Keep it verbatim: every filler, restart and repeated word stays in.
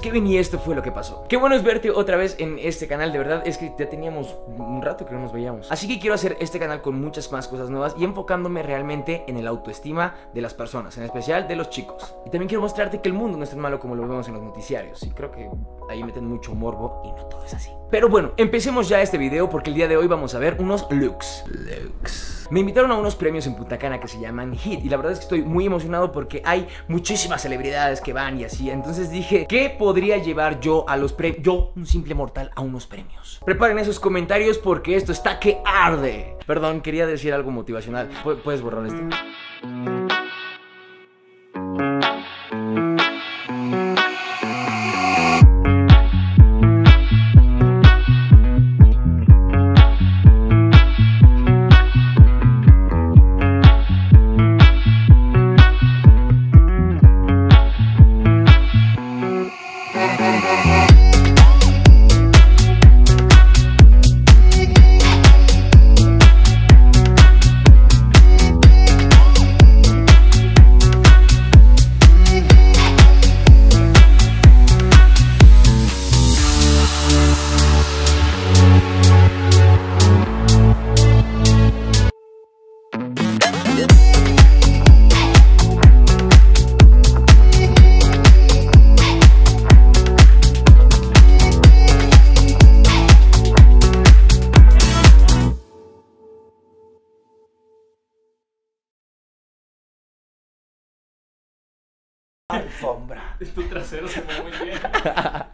Kevin, y esto fue lo que pasó. Qué bueno es verte otra vez en este canal, de verdad, es que ya teníamos un rato que no nos veíamos. Así que quiero hacer este canal con muchas más cosas nuevas y enfocándome realmente en el autoestima de las personas, en especial de los chicos. Y también quiero mostrarte que el mundo no es tan malo como lo vemos en los noticiarios. Y creo que ahí meten mucho morbo y no todo es así. Pero bueno, empecemos ya este video porque el día de hoy vamos a ver unos looks. Looks. Me invitaron a unos premios en Punta Cana que se llaman Hit y la verdad es que estoy muy emocionado porque hay muchísimas celebridades que van y así. Entonces dije, ¿qué podría llevar yo a los premios? Yo, un simple mortal, a unos premios. Preparen esos comentarios porque esto está que arde. Perdón, quería decir algo motivacional. ¿Pu- ¿Puedes borrar esto? Alfombra. Tu trasero se mueve muy bien.